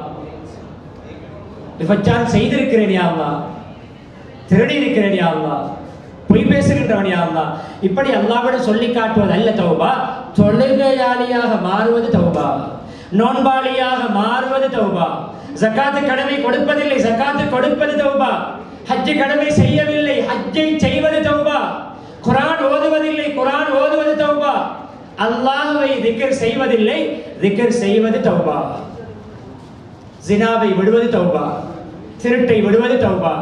விபச்சாரம் செய்திருக்கிறேன் யா அல்லாஹ், திருடி இருக்கிறேன் யா அல்லாஹ், பொய் பேசுகின்றவன் யா அல்லாஹ், இப்படி அல்லாஹ்விடம் சொல்லி காட்டுவது அல்ல தௌபா. தொழுகையாளியாக மாறுவது தௌபா, நோன்பாளியாக மாறுவது தௌபா. ஜகாத் கடமை கொடுப்பதில்லை, ஜகாத் கொடுப்பது தௌபா. ஹஜ் கடமை செய்யவில்லை, ஹஜ்ஜை செய்வது தௌபா. குர்ஆன் ஓதுவதில்லை, குர்ஆன் ஓதுவது தௌபா. அல்லாஹ்வை திக்ர் செய்வதில்லை, திக்ர் செய்வது தௌபா. ஜினாவை விடுவது தௌபா, திருட்டை விடுவது தௌபா,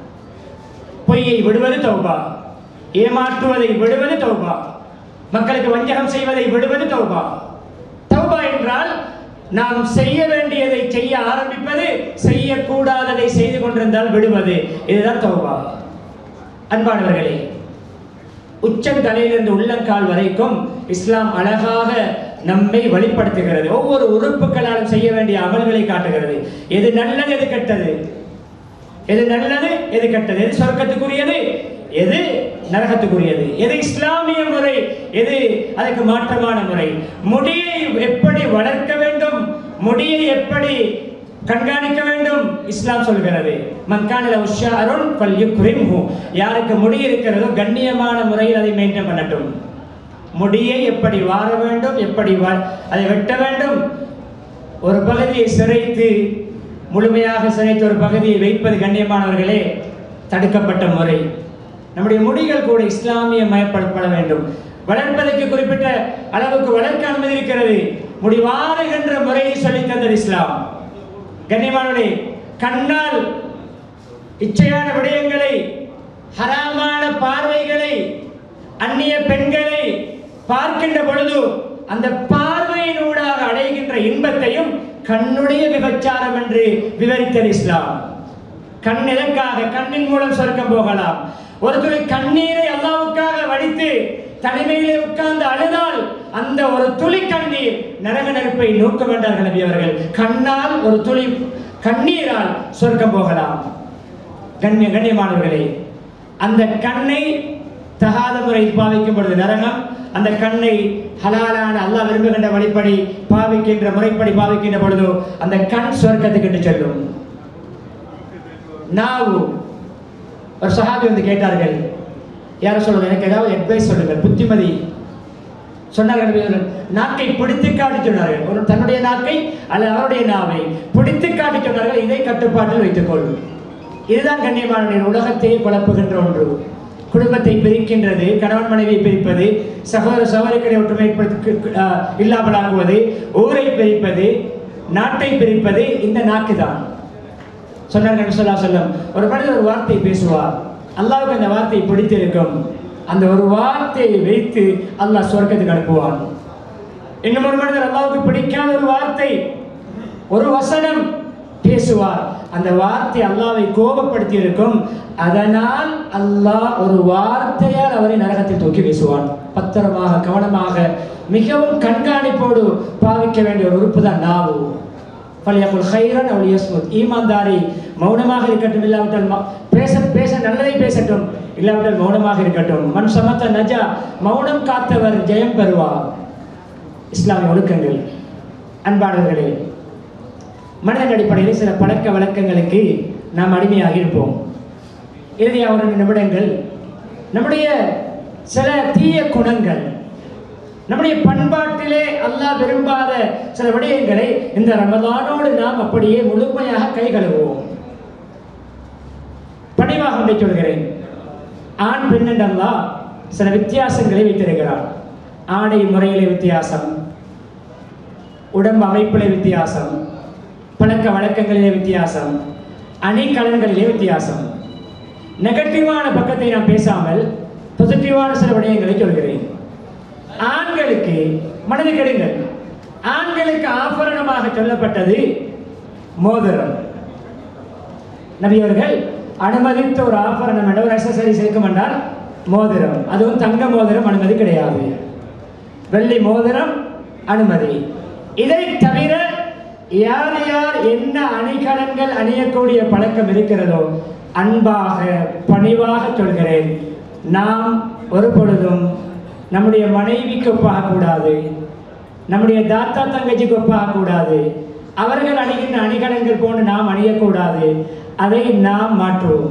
பொய்யை விடுவது தௌபா, ஏமாற்றுவதை விடுவது தௌபா, மக்களுக்கு வஞ்சகம் செய்வதை விடுவது தௌபா. தௌபா என்றால் நாம் செய்ய வேண்டியதை செய்ய ஆரம்பிப்பது, செய்யக்கூடாததை செய்து கொண்டிருந்தால் விடுவது. இதுதான் தௌபா. அன்பானவர்களே, உச்சம் தலையிலிருந்து உள்ளங்கால் வரைக்கும் இஸ்லாம் அழகாக நம்மை வெளிப்படுத்துகிறது. ஒவ்வொரு உறுப்புகளாலும் செய்ய வேண்டிய அமல்களை காட்டுகிறது. எது நல்லது, எது கெட்டது, எது நல்லது, எது கெட்டது, எது சொர்க்கத்துக்குரியது, எது நரகத்துக்குரியது, எது இஸ்லாமிய முறை, எது அதுக்கு மாற்றமான முறை, முடியை எப்படி வளர்க்க வேண்டும், முடியை எப்படி கண்காணிக்க வேண்டும், இஸ்லாம் சொல்கிறது. மன்கான உஷாருன் ஃபல்யுக்ரிம்ஹு, யாருக்கு முடி இருக்கிறதோ கண்ணியமான முறையில் அதை மெயின்டைன் பண்ணட்டும். முடியை எப்படி வார வேண்டும், எப்படி அதை வெட்ட வேண்டும். ஒரு பகுதியை சிரைத்து, முழுமையாக சிரைத்து ஒரு பகுதியை வைப்பது கண்ணியமானவர்களே தடுக்கப்பட்ட முறை. நம்முடைய முடிகள் கூட இஸ்லாமிய மயப்பட வேண்டும். வளர்ப்பதற்கு குறிப்பிட்ட அளவுக்கு வளர்க்க அனுமதி இருக்கிறது. முடி வாருகின்ற முறையை சொல்லித் தந்தது இஸ்லாம். கண்ணியமானவர்களே, கண்ணால் இச்சையான விடயங்களை, ஹராமான பார்வைகளை, அந்நிய பெண்களை பார்க்கின்ற பொழுது அந்த பார்வையினூடாக அடைகின்ற இன்பத்தையும் கண்ணுடைய விபச்சாரம் என்று விவரித்தது இஸ்லாம். கண் எதற்காக? கண்ணின் மூலம் சொர்க்கம் போகலாம். ஒரு துளி கண்ணீரை அல்லாஹ்வுக்காக வடித்து தனிமையிலே உட்கார்ந்து அழுதால் அந்த ஒரு துளி கண்ணீர் நரக நெருப்பை நோக்க வேண்டார்கள் நபி அவர்கள். கண்ணால் ஒரு துளி கண்ணீரால் சொர்க்கம் போகலாம். கண்ணியமானவர்களே, அந்த கண்ணை தகாத முறை பாவிக்கும் பொழுது நரகம், அந்த கண்ணை ஹலாலான அல்லாஹ் விரும்புகின்ற வழிப்படி பாவிக்கின்ற முறைப்படி பாவிக்கின்ற பொழுது அந்த கண் சொர்க்கத்துக்கு செல்லும். நாவு, ஒரு சஹாபி வந்து கேட்டார்கள், யாரும் சொல்லுங்க, எனக்கு ஏதாவது அட்வைஸ் சொல்லுங்கள், புத்திமதி சொன்னார்கள். நாக்கை பிடித்து காட்டி சொன்னார்கள். ஒரு தன்னுடைய நாக்கை அல்லது அவருடைய நாவை பிடித்து காட்டி சொன்னார்கள், இதை கட்டுப்பாட்டில் வைத்துக்கொள். இதுதான் கண்ணியமான உலகத்தையே குழப்புகின்ற ஒன்று. குடும்பத்தை பிரிக்கின்றது, கணவன் மனைவியை பிரிப்பது, சகோதர சகோதரிகளை ஒற்றுமை இல்லாமலாக்குவது, ஊரை பிரிப்பது, நாட்டை பிரிப்பது இந்த நாக்கு தான். சொன்னார்கள் ஸல்லல்லாஹு அலைஹி வஸல்லம், ஒரு மனிதர் ஒரு வார்த்தை பேசுவார், அல்லாஹ்வுக்கு அந்த வார்த்தை பிடித்திருக்கும், அந்த ஒரு வார்த்தையை வைத்து அல்லாஹ் சொர்க்கத்துக்கு அனுப்புவான். இன்னும் ஒரு மனிதர் அல்லாஹ்வுக்கு பிடிக்காத ஒரு வார்த்தை, ஒரு வசனம் பேசுவார், அந்த வார்த்தை அல்லாஹ்வை கோபப்படுத்தி இருக்கும், அதனால் அல்லாஹ் ஒரு வார்த்தையால் அவரை நரகத்தில் தூக்கி வீசுவான். பத்திரமாக, கவனமாக, மிகவும் கண்காணிப்போடு பாவிக்க வேண்டிய ஒரு உறுப்பு தான் நாவு. ஃபல்யகுல் கைரன் அவ் லியஸ்முத், ஈமான்தாரி மௌனமாக இருக்கட்டும், இல்லாவிட்டால் பேச நல்லதை பேசட்டும், இல்லாவிட்டால் மௌனமாக இருக்கட்டும். மன் சமத்த நஜா, மௌனம் காத்தவர் ஜெயம் பெறுவார். இஸ்லாமிய ஒழுக்கங்கள். அன்பானவர்களே, மனிதன் அடிப்படையில் சில பழக்க வழக்கங்களுக்கு நாம் அடிமையாக இருப்போம். இறுதியாக ஒரு நிமிடங்கள், நம்முடைய சில தீய குணங்கள், நம்முடைய பண்பாட்டிலே அல்லாஹ் விரும்பாத சில விடயங்களை இந்த ரமலானோடு நாம் அப்படியே முழுமையாக கை கழுவுவோம். பணிவாக ஒன்றை சொல்கிறேன். ஆண் பெண் என்று அல்லாஹ் சில வித்தியாசங்களை வைத்திருக்கிறார். ஆடை முறையிலே வித்தியாசம், உடம்பு அமைப்பிலே வித்தியாசம், பழக்க வழக்கங்களிலே வித்தியாசம், அணிகலன்களிலே வித்தியாசம். நெகட்டிவான பக்கத்தை நான் பேசாமல் பாசிட்டிவான சில விடயங்களை சொல்கிறேன். ஆண்களுக்கு மனது கெடுங்கள், ஆண்களுக்கு ஆபரணமாக சொல்லப்பட்டது மோதிரம். நபி அவர்கள் அனுமதித்த ஒரு ஆபரணம் என்ற ஒரு அக்சசரி சேர்க்கும் என்றால் மோதிரம். அதுவும் தங்க மோதிரம் அனுமதி கிடையாது, வெள்ளி மோதிரம் அனுமதி. இதை தவிர யார் யார் என்ன அணிகலன்கள் அணியக்கூடிய பழக்கம் இருக்கிறதோ அன்பாக பணிவாக சொல்கிறேன், நாம் ஒரு பொழுதும் நம்முடைய மனைவிக்கு ஒப்பாக கூடாது, நம்முடைய தாத்தா தங்கச்சிக்கு ஒப்பாக கூடாது, அவர்கள் அணிகின்ற அணிகலன்கள் போன்று நாம் அணியக்கூடாது. அதை நாம் மாற்றுவோம்.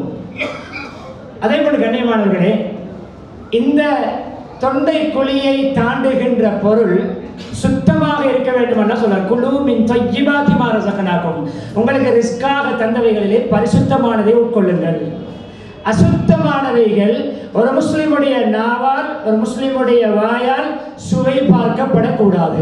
அதே போல கண்ணியமானவர்களே, இந்த தொண்டை குழியை தாண்டுகின்ற பொருள் சுத்தமாக இருக்க வேண்டும் என்று சொல்றார். குலு மின் தய்யிபாத்தி மா ரஸக்னாகும், உங்களுக்கு ரிஸ்காக தந்தவைகளிலே பரிசுத்தமானதை உட்கொள்ளுங்கள். அசுத்தமானவைகள் ஒரு முஸ்லிமுடைய நாவால், ஒரு முஸ்லிமுடைய வாயால் சுவை பார்க்கப்படக்கூடாது.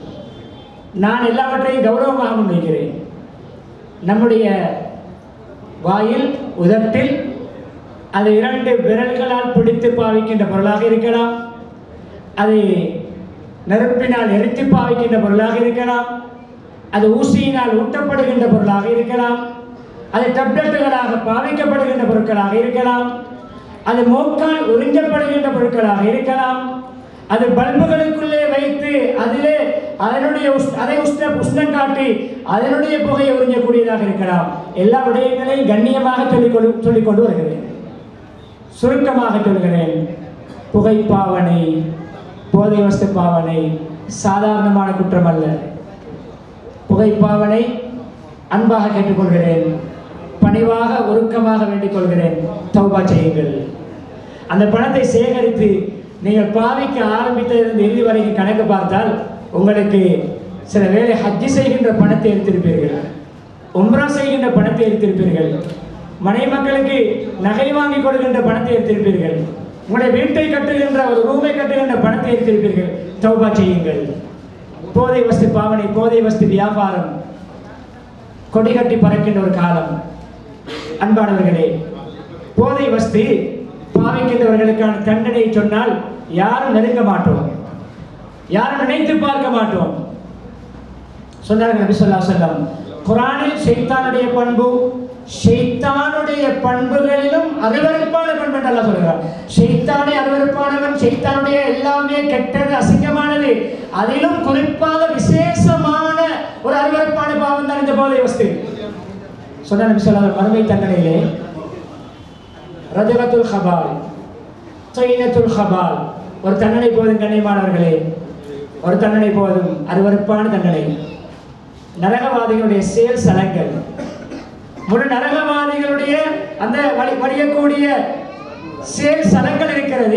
நான் எல்லாவற்றையும் கௌரவமாக முன்வைக்கிறேன். நம்முடைய வாயில், உதட்டில் அது 2 விரல்களால் பிடித்து பாவிக்கின்ற பொருளாக இருக்கலாம், அது நெருப்பினால் எரித்து பாவிக்கின்ற பொருளாக இருக்கலாம், அது ஊசியினால் ஊட்டப்படுகின்ற பொருளாக இருக்கலாம், அது டப்லெட்டுகளாக பாவிக்கப்படுகின்ற பொருட்களாக இருக்கலாம், அது மூக்கால் உறிஞ்சப்படுகின்ற பொருட்களாக இருக்கலாம், அது பல்புகளுக்குள்ளே வைத்து அதிலே அதனுடைய உஷ்ணம் காட்டி அதனுடைய புகையை உறிஞ்சக்கூடியதாக இருக்கலாம். எல்லா விடயங்களையும் கண்ணியமாக சொல்லிக்கொண்டு வருகிறேன். சுருக்கமாக சொல்கிறேன், புகை பாவனை, போதை வஸ்து பாவனை சாதாரணமான குற்றம் அல்ல. புகை பாவனை அன்பாக கேட்டுக்கொள்கிறேன், பணிவாக உருக்கமாக வேண்டிக் கொள்கிறேன், தௌபா செய்யுங்கள். அந்த பணத்தை சேகரித்து நீங்கள் பாவிக்க ஆரம்பித்ததிலிருந்து இறுதி வரைக்கும் கணக்கு பார்த்தால் உங்களுக்கு சில வேளை ஹஜ்ஜி செய்கின்ற பணத்தை எடுத்திருப்பீர்கள், உம்ரா செய்கின்ற பணத்தை எடுத்திருப்பீர்கள், மனை மக்களுக்கு நகை வாங்கி கொடுக்கின்ற பணத்தை எடுத்திருப்பீர்கள், உங்களுடைய வீட்டை கட்டுகின்ற ஒரு ரூமை கட்டுகின்ற பணத்தை எடுத்திருப்பீர்கள். தௌபா செய்யுங்கள். போதை வஸ்து பாவனை, போதை வஸ்து வியாபாரம் கொடி கட்டி பறக்கின்ற ஒரு காலம். அன்பானவர்களே, போதை வஸ்து பாவிக்கின்றவர்களுக்கான தண்டனை சொன்னால் யாரும் நெருங்க மாட்டோம், யாரும் நினைத்து பார்க்க மாட்டோம். சொன்னார்கள் நபி ஸல்லல்லாஹு அலைஹி வஸல்லம், குர்ஆனில் ஷைத்தானுடைய பண்பு, ஷைத்தானுடைய பண்புகளிலும் அருவருப்பான பண்பு என்று அல்லாஹ் சொல்கிறார். ஷைத்தானே அருவருப்பானவன், ஷைத்தானுடைய எல்லாமே கெட்டது, அசிங்கமானது. அதிலும் குறிப்பாக விசேஷமான ஒரு அருவருப்பான பாவம் தான் இந்த போதை வஸ்து. சொன்ன நபி ஸல்லல்லாஹு அலைஹி வஸல்லம், மறுமை தண்டனையிலே ரஜகத்துல் ஹபால், ஸைனத்துல் ஹபால் ஒரு தண்டனை போதும். கண்ணியமானவர்களே, ஒரு தண்டனை போதும், அருவருப்பான தண்டனை. நரகவாதிகளுடைய செயல் சலங்கள், முழு நரகவாதிகளுடைய அந்த வலியக்கூடிய செயல் சலங்கள் இருக்கிறது.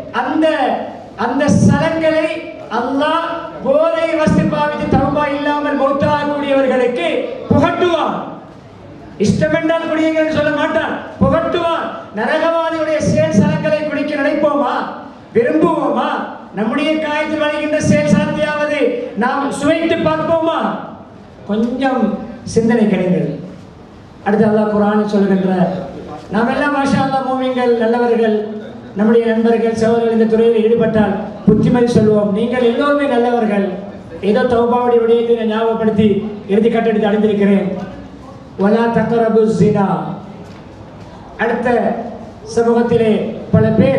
அந்த சலங்களை அல்லாஹ் போதை வஸ்து பாவித்து தௌபா இல்லாமல் மௌத்தாகக்கூடியவர்களுக்கு புகட்டுவான். இஷ்டம் என்றால் குடியுங்கள் சொல்ல மாட்டான், புகட்டுவான். நரகவாதியுடைய செயல் சலங்களை குடிக்க நினைப்போமா, விரும்புவோமா? நம்முடைய காயத்தில் வழிகின்ற செயல் சலத்தையாவது நாம் சுவைத்து பார்ப்போமா? கொஞ்சம் சிந்தனை கிடைங்கள். அடுத்து அல்லாஹ் குர்ஆனில் சொல்கின்ற, நாம் எல்லாம் மாஷா அல்லாஹ் மூமின்கள், நல்லவர்கள், நம்முடைய நண்பர்கள் சகோதரர்கள் இந்த துறையில் ஈடுபட்டால் புத்திமதி சொல்வோம், நீங்கள் எல்லோருமே நல்லவர்கள். ஏதோ தௌபாவுடைய விடயத்தை நான் ஞாபகப்படுத்தி இறுதி கட்டத்தை அடைந்திருக்கிறேன். வலா தக்ரபு ஸினா. அடுத்த சமூகத்திலே பல பேர்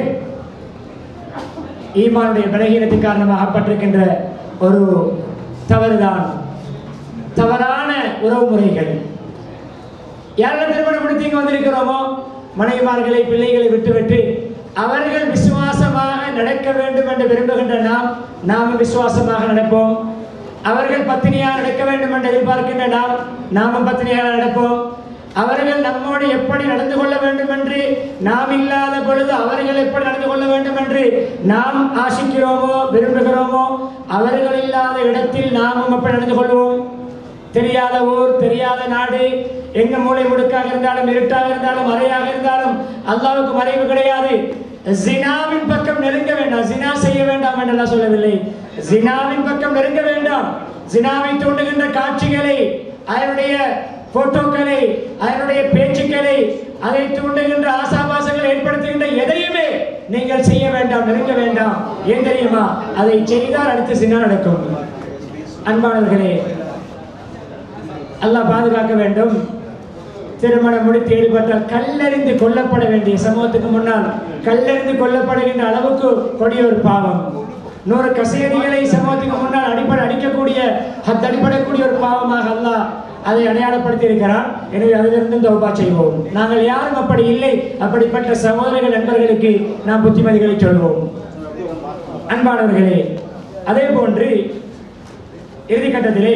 ஈமானுடைய பலகீனத்தின் காரணமாக அகப்பட்டிருக்கின்ற ஒரு தவறுதான் தவறான உறவு முறைகள். யாரெல்லாம் திருமணம் முடித்து இங்கே வந்திருக்கிறோமோ மனைவிமார்களை, பிள்ளைகளை விட்டுவிட்டு அவர்கள் விசுவாசமாக நடக்க வேண்டும் என்று விரும்புகின்ற நாமும் விசுவாசமாக நடப்போம். அவர்கள் பத்தினியாக நடக்க வேண்டும் என்று எதிர்பார்க்கின்ற நாமும் பத்தினியாக நடப்போம். அவர்கள் நம்மோடு எப்படி நடந்து கொள்ள வேண்டும் என்று நாம் இல்லாத பொழுது அவர்கள் எப்படி நடந்து கொள்ள வேண்டும் என்று நாம் ஆசிக்கிறோமோ விரும்புகிறோமோ, அவர்கள் இல்லாத இடத்தில் நாமும் எப்படி நடந்து கொள்வோம். தெரியாத ஊர், தெரியாத நாடு, எங்க மூளை முடுக்காக இருந்தாலும், இருட்டாக இருந்தாலும், மறையாக இருந்தாலும் அல்லாஹ்வுக்கு மறைவு கிடையாது. ஜினாவின் பக்கம் நெருங்க வேண்டாம், ஜினா செய்ய வேண்டாம் என்றெல்லாம் சொல்லவில்லை. ஜினாவின் பக்கம் நெருங்க வேண்டாம். ஜினாவை தூண்டுகின்ற காட்சிகளை, அதனுடைய போட்டோக்களை, அதனுடைய பேச்சுக்களை, அதை தூண்டுகின்ற ஆசாபாசங்களை ஏற்படுத்துகின்ற எதையுமே நீங்கள் செய்ய வேண்டாம், நெருங்க வேண்டாம். ஏன் தெரியுமா? அதை செய்தால் அடுத்து ஜினா நடக்கும். அன்பானவர்களே, அல்லாஹ் பாதுகாக்க வேண்டும். திருமணம் முடித்து ஈடுபட்டால் கல்லெறிந்து கொல்லப்பட வேண்டிய, சமூகத்துக்கு முன்னால் கல்லெறிந்து கொல்லப்படுகின்ற அளவுக்கு கொடிய ஒரு பாவம். 100 கசேரிகளை சமூகத்துக்கு முன்னால் அடிக்கக்கூடிய அடிப்படக்கூடிய ஒரு பாவமாக அல்லாஹ் அதை அடையாளப்படுத்தி இருக்கிறான். எனவே அதிலிருந்து தௌபா செய்வோம். நாங்கள் யாரும் அப்படி இல்லை. அப்படிப்பட்ட சகோதரர்கள் நண்பர்களுக்கு நாம் புத்திமதிகளை சொல்வோம். அன்பானவர்களே, அதே போன்று இறுதி கட்டத்திலே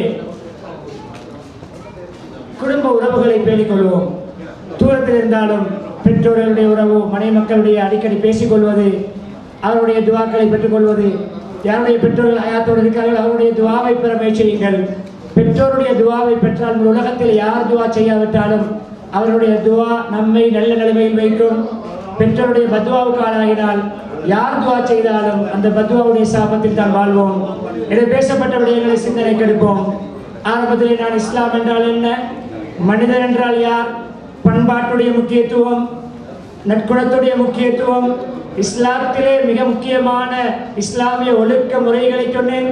குடும்ப உறவுகளை பேணிக் கொள்வோம். தூரத்தில் இருந்தாலும் பெற்றோர்களுடைய உறவு, மனைவி மக்களுடைய அடிக்கடி பேசிக்கொள்வது, அவருடைய துவாக்களை பெற்றுக்கொள்வது. யாருடைய பெற்றோர்கள் ஹயாத்தோடு இருக்கிறார்கள் அவருடைய துவாவை பெற முயற்சியுங்கள். பெற்றோருடைய துவாவை பெற்றால் உலகத்தில் யார் துவா செய்யாவிட்டாலும் அவருடைய துவா நம்மை நல்ல நிலைமையில் வைக்கும். பெற்றோருடைய பத்வாவுக்கு ஆளாகினால் யார் துவா செய்தாலும் அந்த பத்வாவுடைய சாபத்தில் தான் வாழ்வோம். எனவே பேசப்பட்ட விடயங்களை சிந்தனைக்கு எடுப்போம். ஆரம்பத்திலே நான் இஸ்லாம் என்றால் என்ன, மனிதன் என்றால் யார், பண்பாட்டுடைய முக்கியத்துவம், நற்குணத்துடைய முக்கியத்துவம், இஸ்லாத்திலே மிக முக்கியமான இஸ்லாமிய ஒழுக்க முறைகளை சொன்னேன்.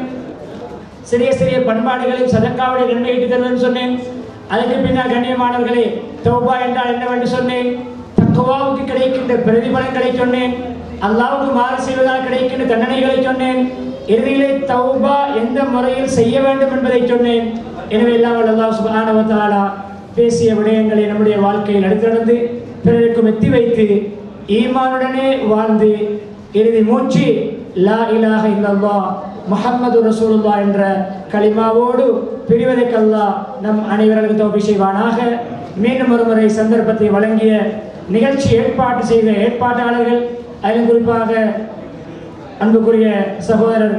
சிறிய சிறிய பண்பாடுகளையும் சதக்காவுடைய நன்மை ஈட்டி தருவதுன்னு சொன்னேன். அதுக்கு பின்னால் கண்ணியமானவர்களே தௌபா என்றால் என்னவென்று சொன்னேன். தக்வாவுக்கு கிடைக்கின்ற பிரதிபலன்களை சொன்னேன். அல்லாஹ்வுக்கு மாறு செய்வதால் கிடைக்கின்ற தண்டனைகளை சொன்னேன். இறுதியிலே தௌபா எந்த முறையில் செய்ய வேண்டும் என்பதை சொன்னேன். எனவே எல்லாம் அல்லாஹ் சுப்ஹானஹு வ தஆலா பேசிய விடயங்களை நம்முடைய வாழ்க்கையில் எடுத்துடந்து பிறருக்கும் எத்தி வைத்து ஈமானுடனே வாழ்ந்து இறுதி மூச்சு லா இலாஹ இல்லல்லாஹ் முஹம்மது ரசூலுல்லாஹ் என்ற கலிமாவோடு பிரிவதற்கு அல்லாஹ் நம் அனைவருக்கும் தௌபீக் செய்வானாக. மீண்டும் ஒரு முறை சந்தர்ப்பத்தை வழங்கிய நிகழ்ச்சி ஏற்பாடு செய்த ஏற்பாட்டாளர்கள், அதிலும் குறிப்பாக அன்புக்குரிய சகோதரர்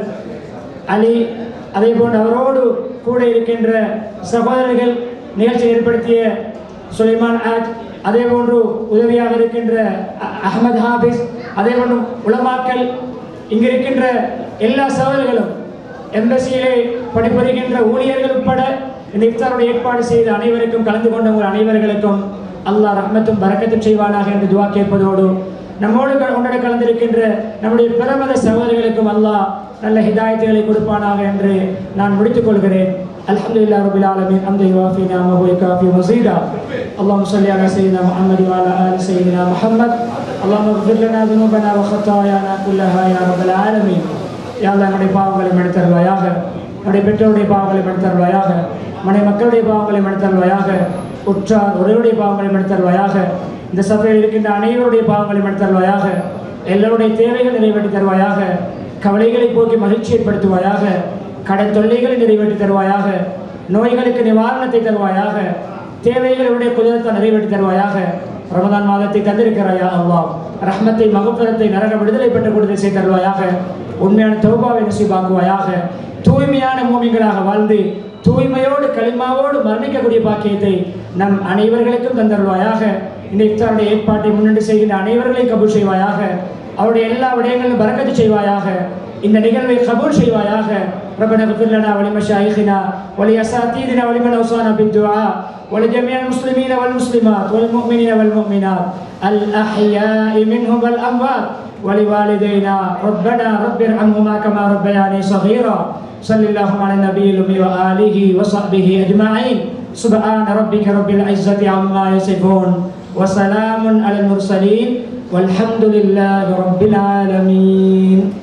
அலி, அதே போன்று அவரோடு கூட இருக்கின்ற சகோதரர்கள், நிகழ்ச்சி ஏற்படுத்திய சுலைமான் ஆஜ், அதே போன்று உதவியாக இருக்கின்ற அஹமது ஹாபிஸ், அதே போன்று உலமாக்கள், இங்கு இருக்கின்ற எல்லா சகோதரர்களும், எம்பசியிலே படிப்பறிகின்ற ஊழியர்கள் உட்பட இந்த இஃப்தாருடைய ஏற்பாடு செய்த அனைவருக்கும், கலந்து கொண்ட உங்கள் அனைவர்களுக்கும் அல்லாஹ் ரஹ்மத்தும் பரக்கத்தும் செய்வானாக என்று துவா கேட்பதோடு, நம்மோடு உன்னோடு கலந்திருக்கின்ற நம்முடைய பிரமத சகோதரர்களுக்கும் அல்லாஹ் நல்ல ஹிதாயத்துகளை கொடுப்பானாக என்று நான் முடித்துக் கொள்கிறேன். அல்ஹம்துலில்லாஹி ரப்பில் ஆலமீன். ஹம்து யுவாஃபி நிஅமஹு வ யுகாஃபி மஸீதா. அல்லாஹும்ம ஸல்லி அலா ஸய்யிதினா முஹம்மத் வ அலா ஆலி ஸய்யிதினா முஹம்மத். அல்லாஹும்ம இக்ஃபிர் லனா ذنوبنا وخطايانا كلها يا رب العالمين. யா அல்லாஹ் நம்முடைய பாவங்களை மன்னித்தருள்வாயாக, நம்முடைய பெற்றோருடைய பாவங்களை மன்னித்தருள்வாயாக, மனை மக்களுடைய பாவங்களை மன்னித்தருள்வாயாக, உற்றார் உறவுடைய பாவங்களை மன்னித்தருள்வாயாக, இந்த சபையில் இருக்கின்ற அனைவருடைய பாவங்களை மன்னித்தருள்வாயாக, எல்லோருடைய தேவைகள் நிறைவேற்றி தருவாயாக, கவலைகளை போக்கி மகிழ்ச்சி ஏற்படுத்துவாயாக, கடன் தொல்லைகளை நிறைவேற்றி தருவாயாக, நோய்களுக்கு நிவாரணத்தை தருவாயாக, தேவைகளுடைய குதிரத்தை நிறைவேற்றி தருவாயாக. ரமதான் மாதத்தை தந்திருக்கிறாயா அல்லாஹ், ரஹ்மத்தை, மகஃபிரத்தை, நரக விடுதலை பெற்று கொடுத்து செய்து தருவாயாக. உண்மையான தௌபாவை நசீபாக்குவாயாக. தூய்மையான மூமின்களாக வாழ்ந்து தூய்மையோடு கலிமாவோடு மரணிக்கக்கூடிய பாக்கியத்தை நம் அனைவர்களுக்கும் தந்தருவாயாக. இந்த இஃப்தாருடைய ஏற்பாட்டை முன்னெடுத்து செய்கின்ற அனைவர்களையும் கபூல் செய்வாயாக. அவருடைய எல்லா விடயங்களிலும் பரக்கத்து செய்வாயாக. இந்த நிகழ்வை கபூல் செய்வாயாக. ربنا اغفر لنا ولمشايخنا ولأساتذتنا ولمن أوصانا بالدعاء ولجميع المسلمين والمسلمات والمؤمنين والمؤمنات الأحياء منهم والأموات ولوالدينا ربنا رب ارحمهما كما ربياني صغيرا. صلى الله على النبي الأمي وآله وصحبه أجمعين. سبحان ربك رب العزة عما يصفون وسلام على المرسلين والحمد لله رب العالمين.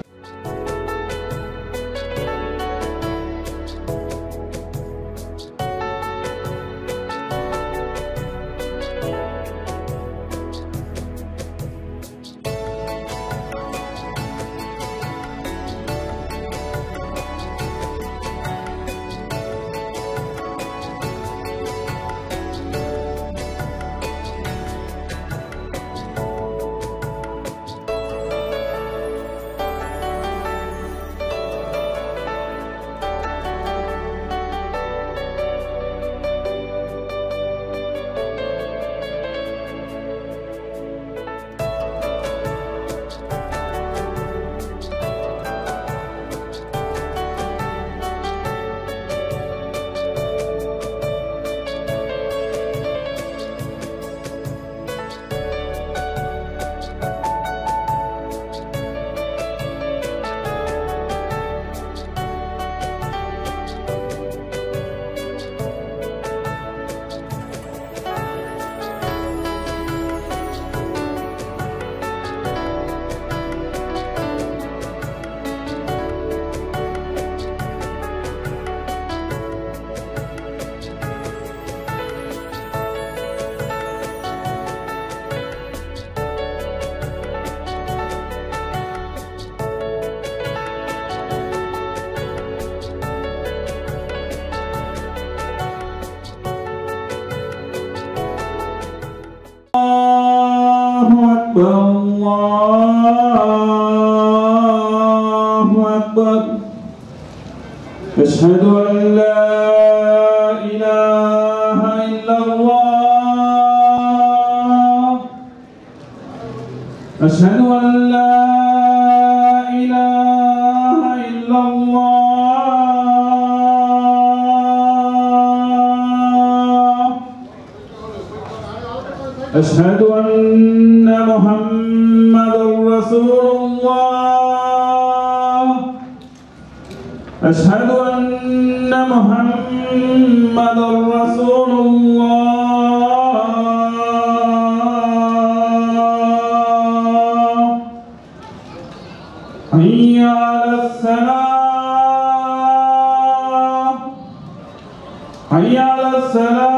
أكبر الله أكبر أشهد أن لا إله إلا الله أشهد أن لا إله إلا الله أشهد أن محمدا رسول الله أشهد أن محمدا رسول الله حي على الصلاة حي على الصلاة